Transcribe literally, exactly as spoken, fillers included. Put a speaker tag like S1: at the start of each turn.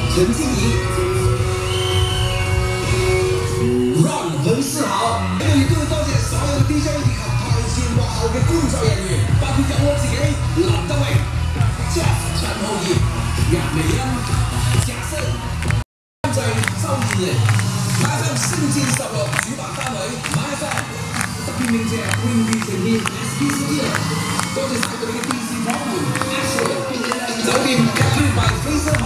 S1: 陈静怡 ，Run 很自豪。呢個亦都要多謝所有嘅 D J 以及台前幕後嘅工作人員，包括有我自己林德榮、Jeff 陳浩業、顏美欣、賈勝、監製周燕玲。M A L A Y S I A C 星戰十六主辦單位 M A L A Y S I A C 特別鳴謝 Green V 呈現 S B C D， 多謝晒佢哋嘅電視廠們 Ashley 酒店 Captain by Fraser。